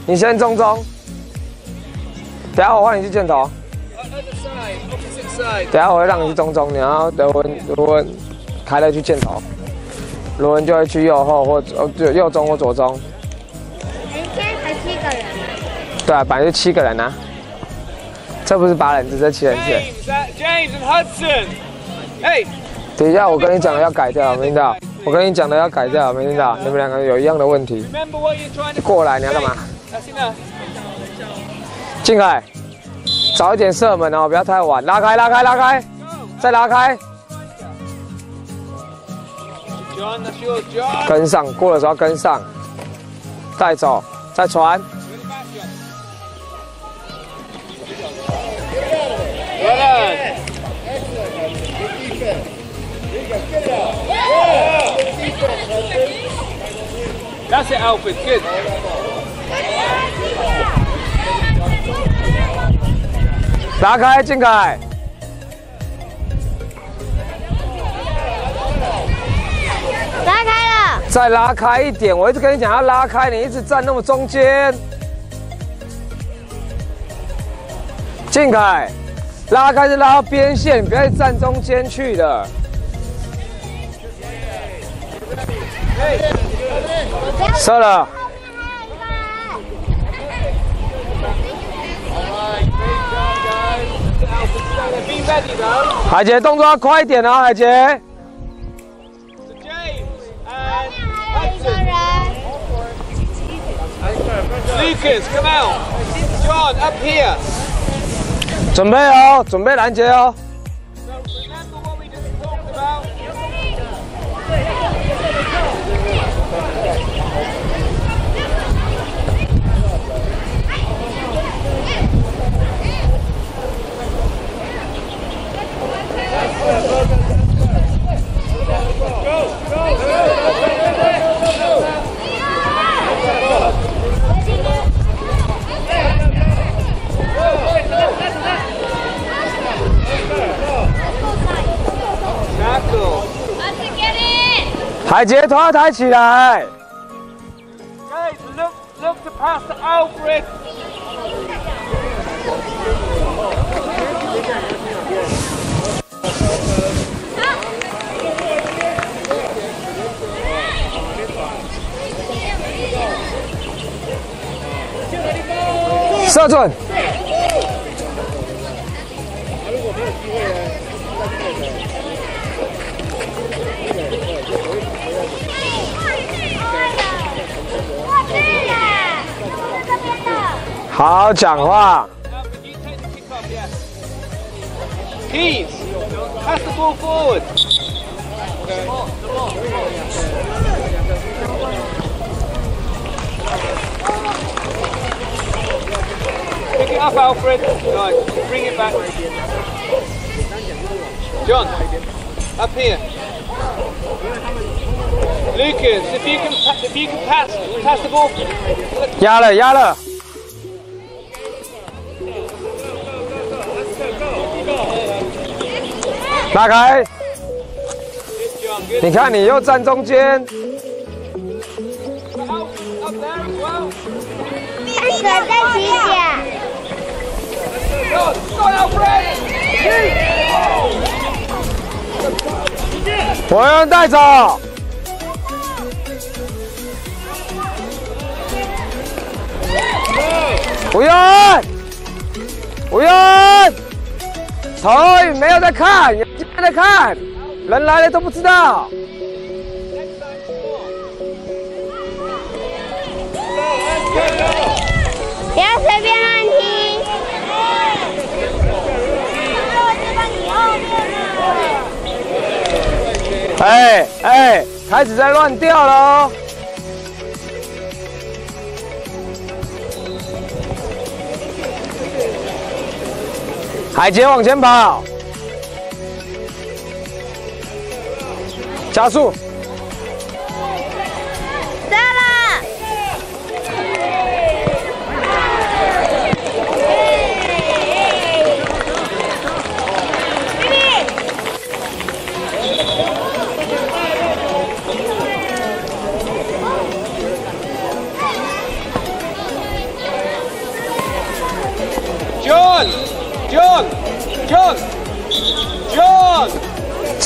你先中，等下我换你去箭头。等下我会让你去中，你要罗文凯乐去箭头，罗文就会去右后或右中或左中。 现在才7个人。 对啊，本来就7个人啊，这不是8人制，这7人制。 James and Hudson， 哎， 等一下，我跟你讲的要改掉，没听到？我跟你讲的要改掉，没听到？你们2个有一样的问题。过来，你要干嘛？进来，早一点射门哦，不要太晚。拉开，再拉开。跟上，过的时候跟上，带走，再传。 That's it, Alfred. Good. 拉开，进凯。 拉开了。 再拉开一点，我一直跟你讲要拉开，你一直站那么中间。进凯，拉开是拉到边线，不要站中间去的。射了。海杰动作要快一点哦，海杰。 Lucas, come out. John, up here. 准备哦，准备拦截哦。海杰头要抬起来。 Guys, look to pass to Alfred. 射准。好讲话。 Keys, pass the ball forward. Pick it up, Alfred. Right, bring it back. John, up here. Lucas, if you can pass the ball. 压了。拉开。你看，你又站中间。 3个在起点。 我要带走。不用，头没有在看，眼睛在看，人来了都不知道。 不要随便乱踢。 开始在乱掉了哦。海杰往前跑，加速。 射了。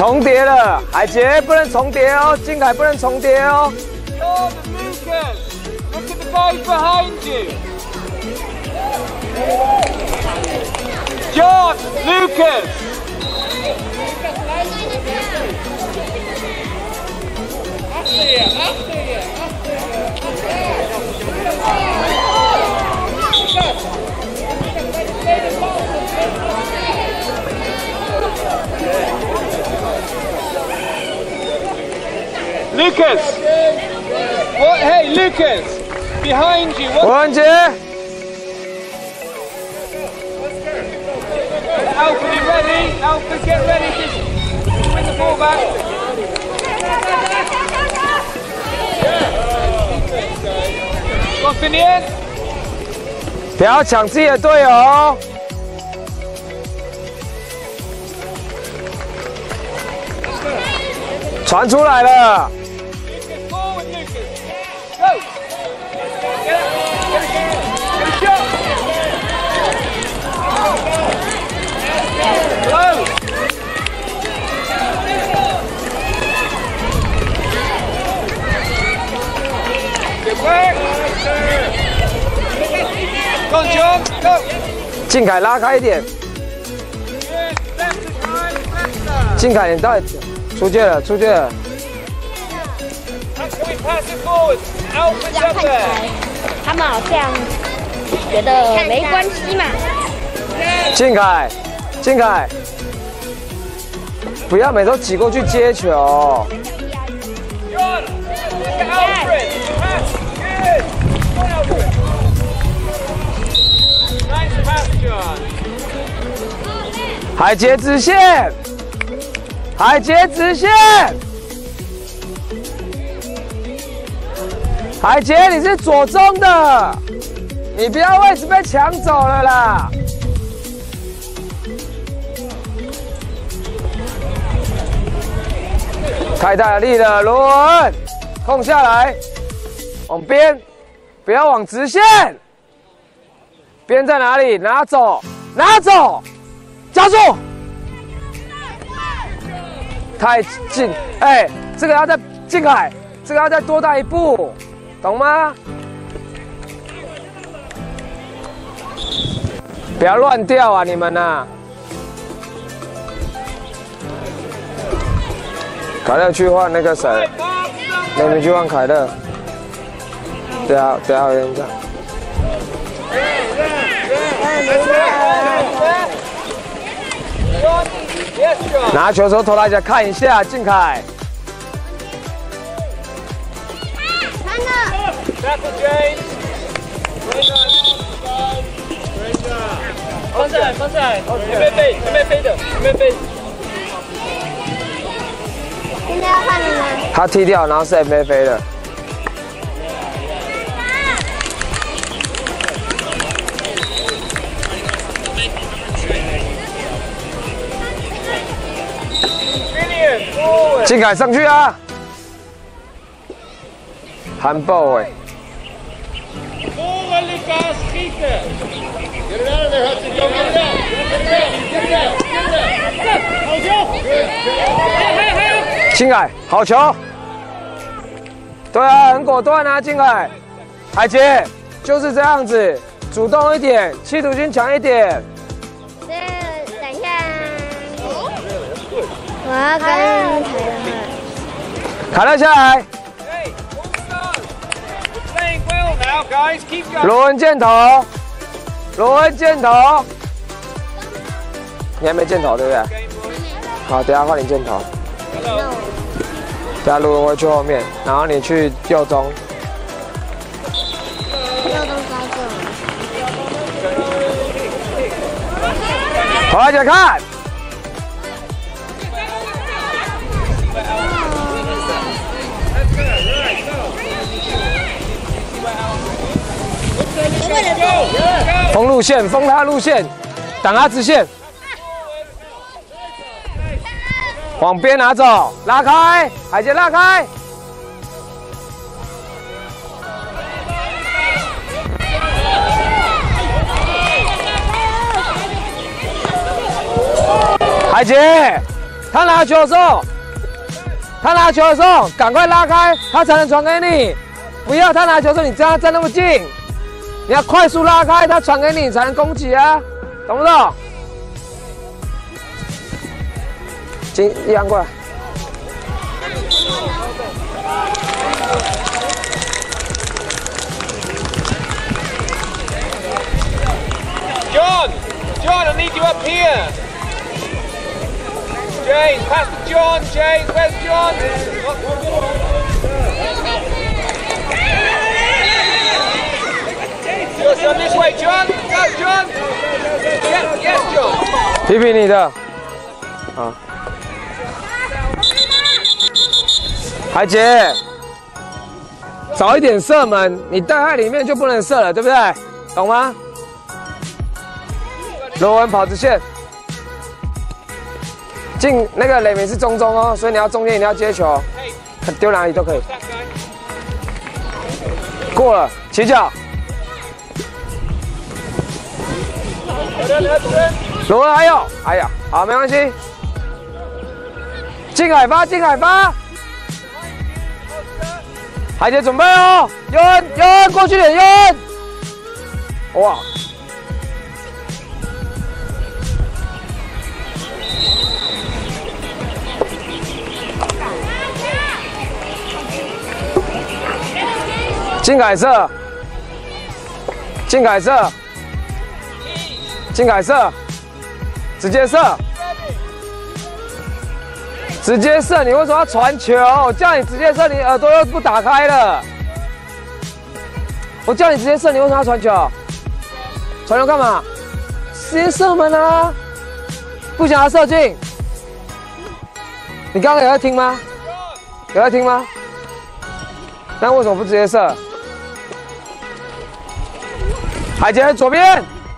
重叠了，海杰不能重叠哦，靖凯不能重叠哦。 Jordan, Lucas, look at the guys behind you. John, Lucas. Lucas! What? Hey, Lucas! Behind you! 吴文杰， Alfred, you ready? Alfred, get ready. Just win the ball back. Go, Finian! 不要抢自己的队友哦。传出来了， Lucas, forward, Lucas! Go! Get a shot! Low! Get back! Go on, John! Go! 靖凯拉开一点， Good! Left is right, left. 靖凯你到底出界了，出界了。 How can we pass it forward? Alfred's 这样 up 看起 there. 来，他们好像觉得没关系嘛。 靖凯，靖凯，不要每次都挤过去接球。 John! Look at Alfred! Pass! Good! Go on, Alfred! Nice pass, John. 海杰直线，海杰直线，海杰你是左中的，你不要位置被抢走了啦。太大力了，罗文，空下来，往边，不要往直线。边在哪里？拿走，拿走，加速。太近，哎，这个要再靖凯，这个要再多带一步，懂吗？不要乱掉啊，你们呐！凯乐去换那个谁，你们去换凯乐。对啊，等下有人讲。 Yes, John. 拿球的时候投篮一下，看一下靖凯。 Tackle, James. Great job. Great job. 放下来，放下来。有没有飞？有没有飞的？有没有飞？ 现在要换了吗？ 他踢掉，然后是 MFA 的。靖凯上去啊！韩爆哎！ Forward, Lucas. Keep it. Get it out of there, Hudson. Go get it out. Get it out. Get it out. 靖凯，好球！对啊，很果断啊，靖凯。海杰就是这样子，主动一点，企图心强一点。 等一下，我要跟凯乐下来， Hey, all done. We're playing well now, guys. Keep going. 罗文箭头，罗文箭头。你还没箭头对不对？好，等一下换你箭头。等一下罗文会去后面，然后你去右中。好，大家看。封路线，封他路线，挡他直线，往边拿走，拉开，海杰拉开。海杰， 他拿球的时候，赶快拉开，他才能传给你。不要他拿球的时候，你这样站那么近，你要快速拉开，他传给你才能攻击啊，懂不懂？进一样过来。 John, I need you up here. James, pass to John. James, where's John? John, this way, John. Go, John. Yes, John. 皮皮你的，啊，海杰，早一点射门，你带在里面就不能射了，对不对？懂吗？罗文跑直线，进那个雷明是中哦，所以你要中间一定要接球，丢哪里都可以。过了，起脚。罗文还有，哎呀，好，没关系。进海发，海杰准备哦，尤恩过去点，尤恩，哇！金凯射，直接射！你为什么要传球？我叫你直接射，你耳朵又不打开了。我叫你直接射，你为什么要传球？传球干嘛？直接射门啊！不想要射进。你刚刚有在听吗？那为什么不直接射？海杰左边。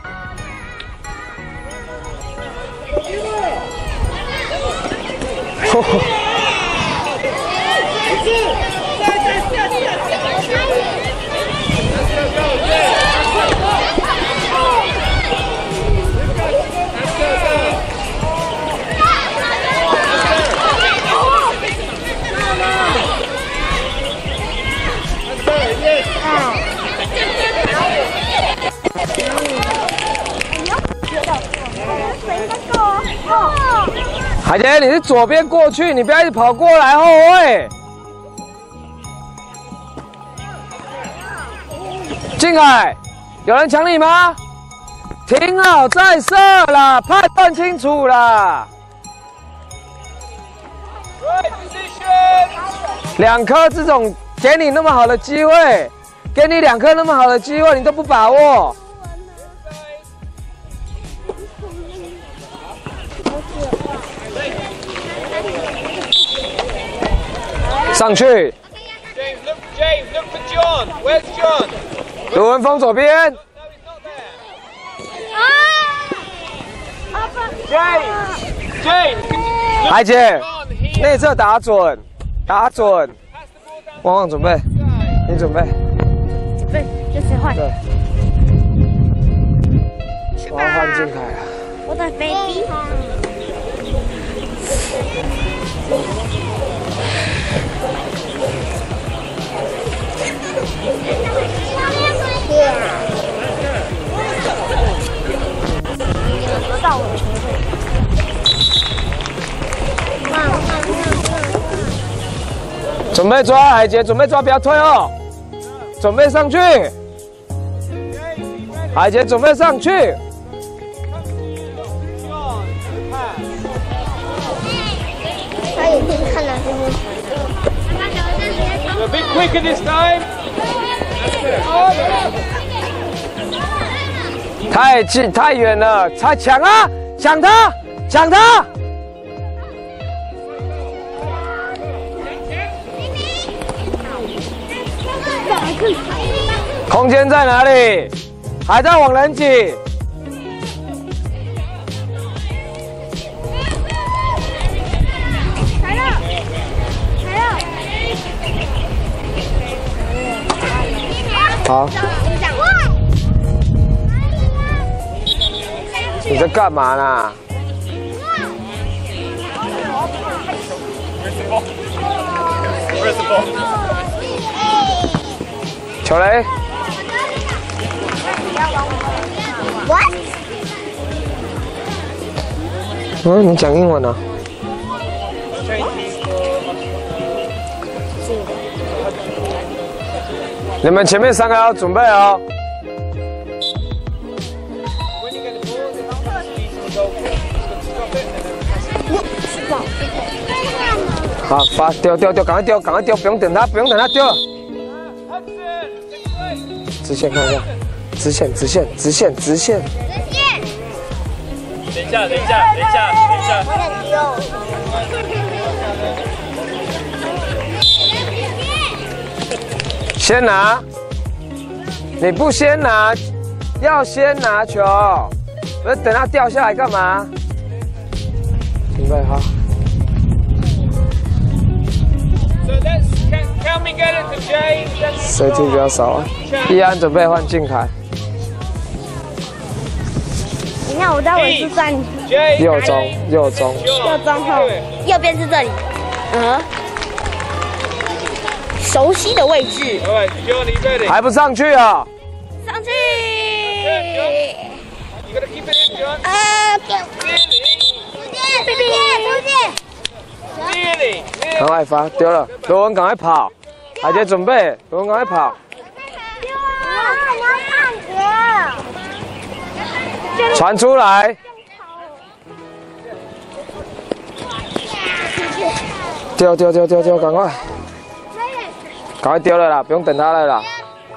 海杰，你是左边过去，你不要一直跑过来后卫。进海，有人抢你吗？停好再射啦，判断清楚啦。2颗这种给你那么好的机会，给你2颗那么好的机会，你都不把握。上去。 James, look for John. Where's John? 卢文峰左边。 James. 海杰，内侧打准。汪汪准备，你准备。 准备，这谁换？ 对。我要换金凯了。 我的 baby。得到我的球队。 准备抓海杰，准备抓，不要退哦。准备上去，海杰准备上去。 他眼睛看到这边。 A bit quicker this time. 太近太远了，他抢啊，抢他！空间在哪里？还在往人挤。好。你在干嘛呢？ Where's the ball? 球嘞？ What？ 嗯，你讲英文啊？你们前面3个要准备哦。好，发丢，赶快丢，不用等他丢了。直线看一下，直线。 等一下。 先拿，你不先拿，要先拿球，不是等它掉下来干嘛？准备好。 谁踢比较少啊？易安准备换靖凯。 你看我在文字站右中后，右边是这里。熟悉的位置。 还不上去啊？ 上去。 赶快发，丢了，罗文赶快跑，海杰准备，罗文赶快跑。传出来。丢，赶快丢了啦，不用等他了啦。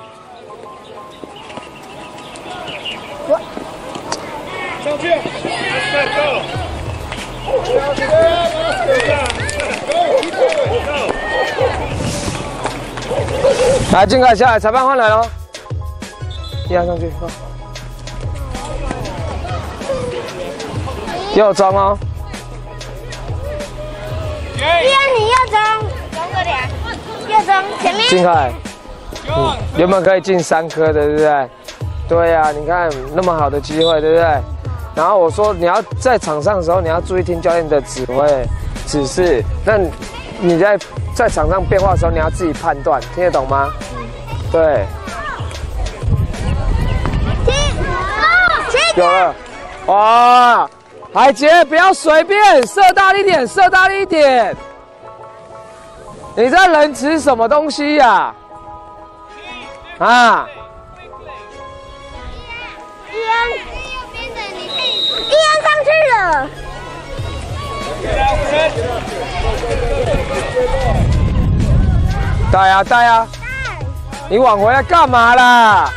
上去。 来，靖凯下来，裁判换来喽。易安上去，右中哦。 易安，你右中，右中前面。 靖凯，原本可以进3颗的，对不对？对呀，你看那么好的机会，对不对？然后我说你要在场上的时候，你要注意听教练的指示。那你在场上变化的时候，你要自己判断，听得懂吗？对。有了，哇！海杰不要随便射大力一点，你在仁慈什么东西呀？啊！ 易安上去了。 带呀！你往回来干嘛啦？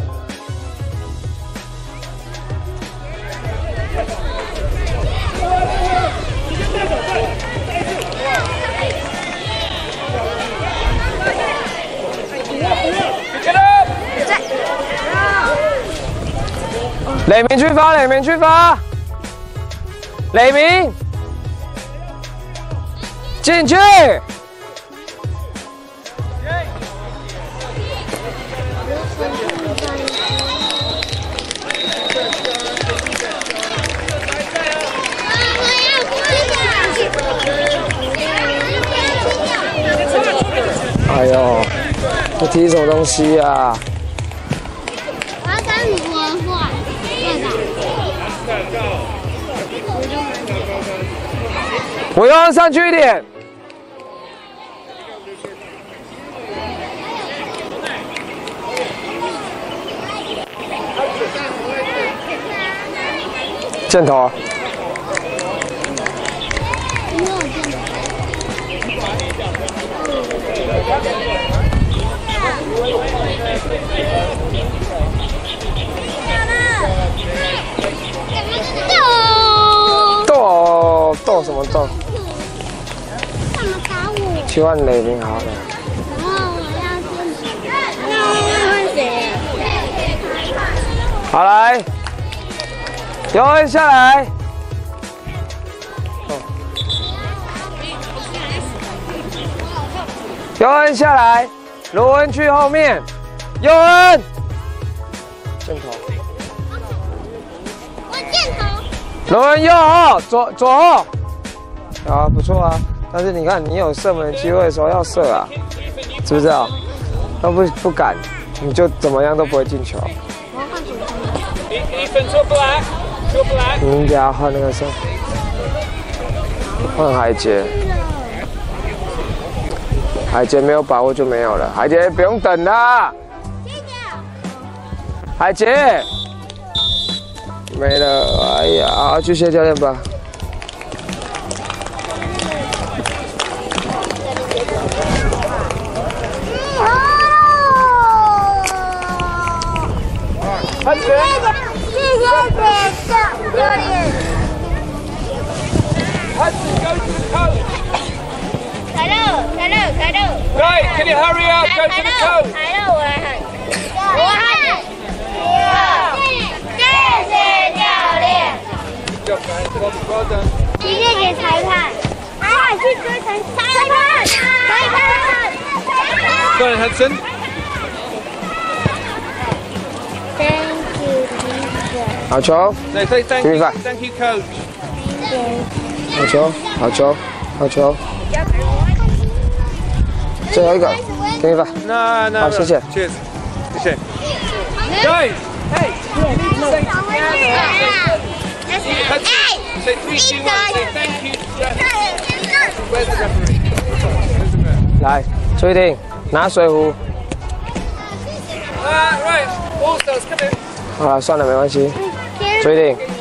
磊明去发，磊明进去。哎呦，这踢什么东西呀？ 我要跟你画， 我要上去一点。箭头。斗什么斗？ 干嘛打我？ 去换磊明好了。 然后我要换谁？ 好来，尤恩下来。尤恩下来，罗恩去后面。尤恩，箭头。 我箭头。 罗恩右后，左后。啊，不错啊， 但是你看，你有射门机会的时候要射啊，知不知道？要不敢，你就怎么样都不会进球。 一分出不来，出不来。 你给他换那个谁？换海杰。海杰没有把握就没有了，海杰不用等啦。海杰没了，哎呀，好去谢教练吧。 海杰， 谢谢教练。 海杰 go to the coach. 凯乐。 Right, can you hurry up? Go to the coach. 凯乐，我来喊。我喊。谢谢教练。 Good job, guys. Well done. 谢谢给裁判。快去追裁判。 Go ahead, Hudson. Thank you, teacher. 好球， No, say thank Give me you. back. Thank you, coach. 好球。最后一个，给你吧。 No, no. 好，谢谢。 Cheers. 谢谢。Guys, hey, you need to say Hudson, say 3, 2, 1. Say thank you. Where's the referee? Where's the referee? 来，注意定，拿水壶。 Right. All stars, come in. 好了，算了，没关系。注意定。